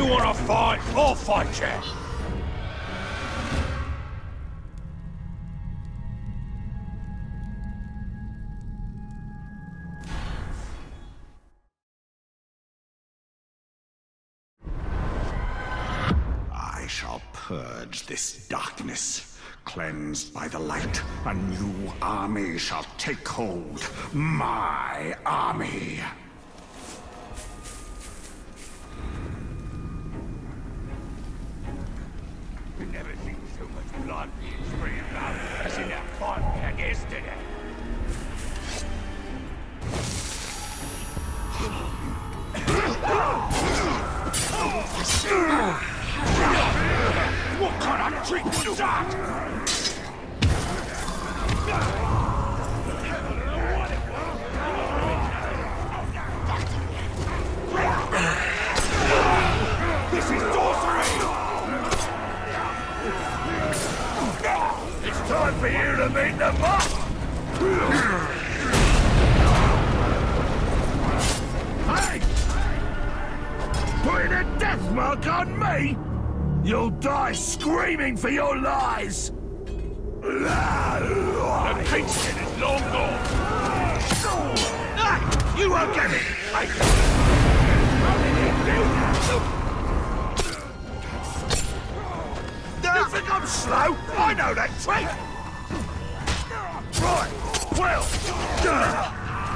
You wanna fight? I'll fight you. I shall purge this darkness. Cleansed by the light, a new army shall take hold. My army. I've never seen so much blood being sprayed about as in that fight we had yesterday. What kind of trick was that? This is sorcery! It's time for you to meet the boss! Hey! Putting a death mark on me? You'll die screaming for your lies! The pigskin is long gone! Ah, you won't get it! You think I'm slow? I know that trick! Right, well...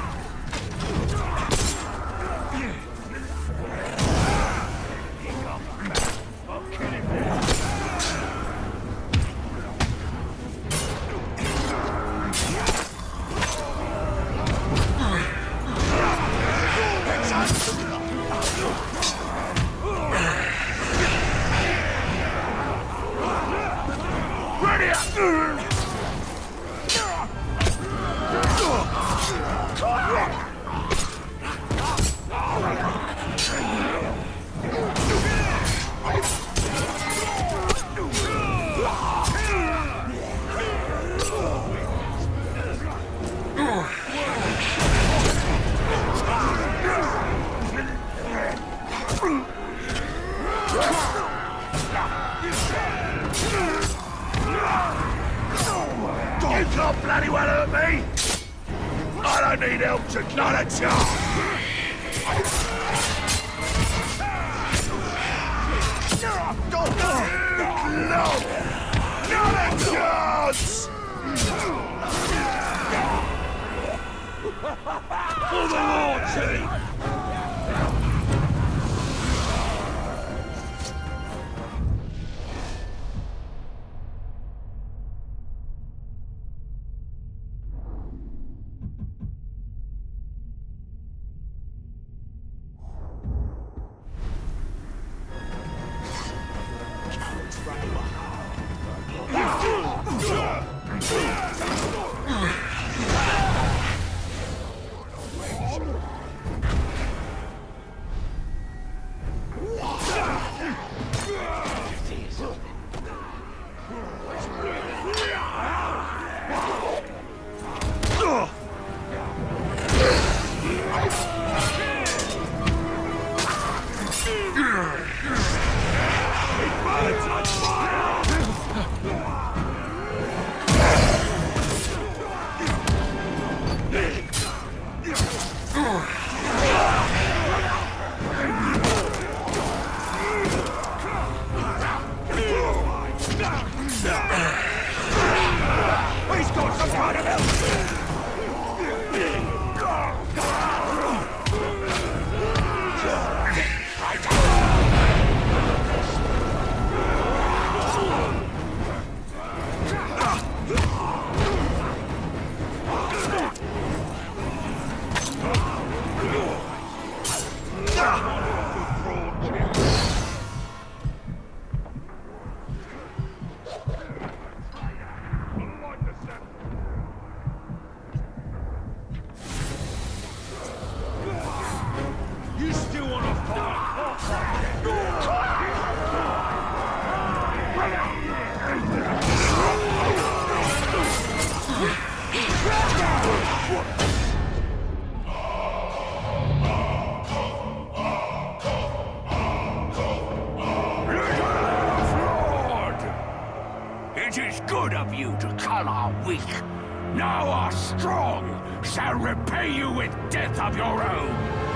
You can't bloody well hurt me! I don't need help to not a chance! No! Not a chance! For the Warchief! good of you to call our weak. Now our strong shall repay you with death of your own.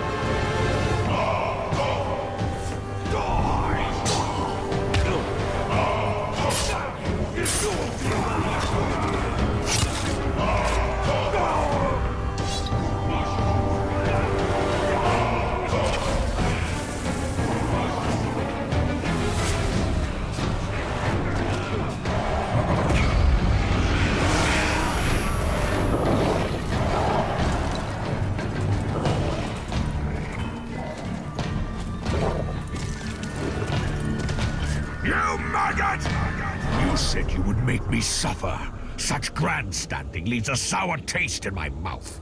You said you would make me suffer. Such grandstanding leaves a sour taste in my mouth.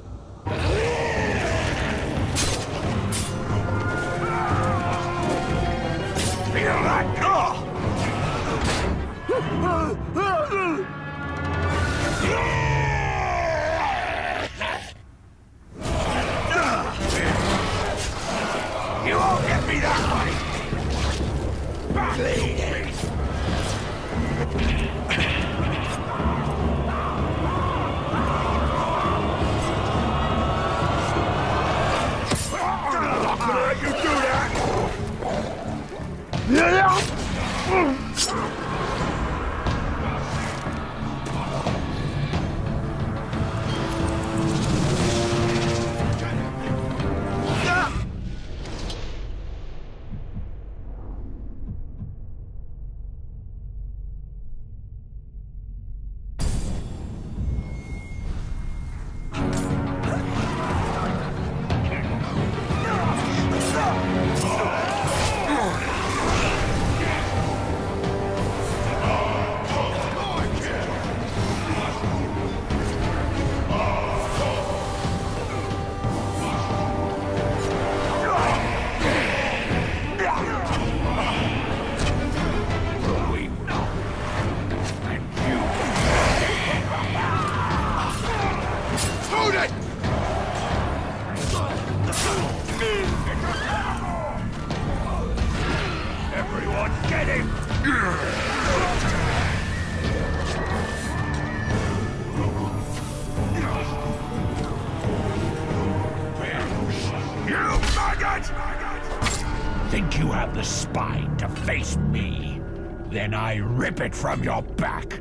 Feel that? You won't get me that way! Bleeding! You do that! Everyone, get him! You maggot! Think you have the spine to face me? Then I rip it from your back.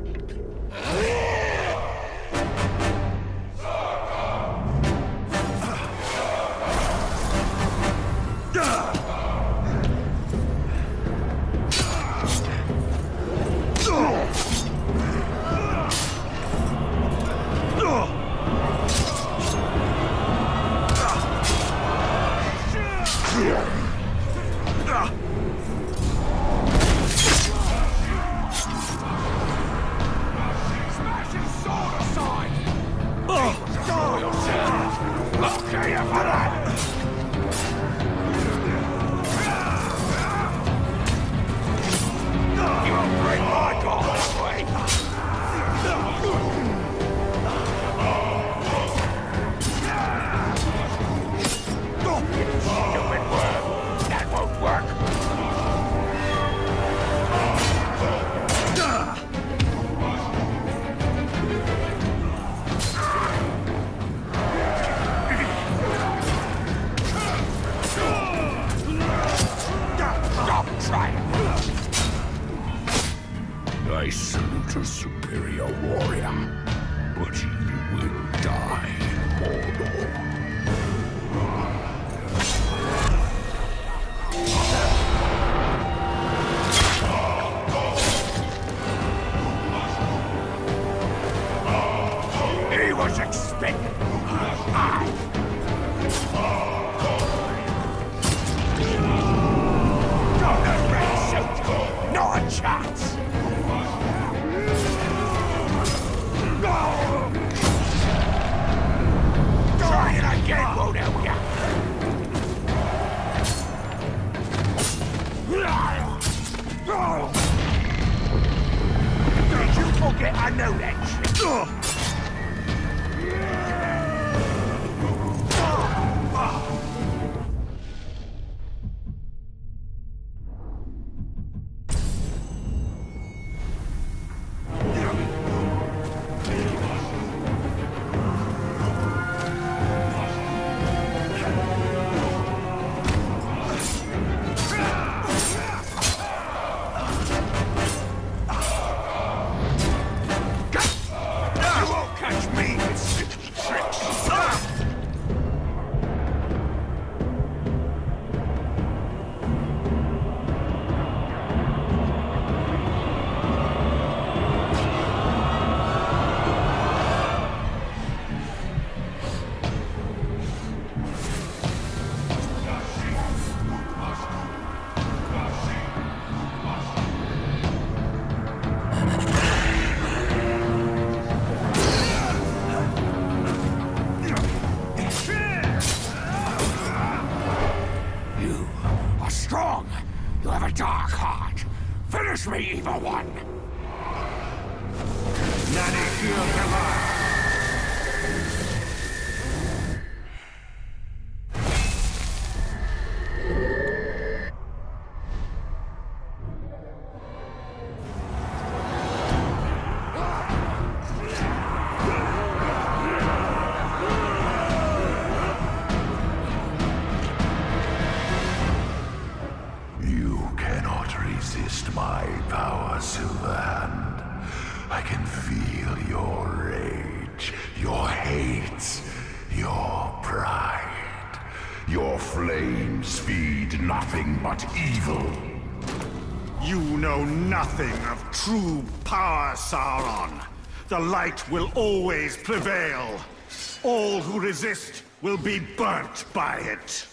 I salute a superior warrior, but he will die in Mordor. He was expected. Not a chance! Try it again, won't help ya! Did you forget I know that shit? one. Nanny Gilgalad. Resist my power, Silverhand. I can feel your rage, your hate, your pride. Your flames feed nothing but evil. You know nothing of true power, Sauron. The light will always prevail. All who resist will be burnt by it.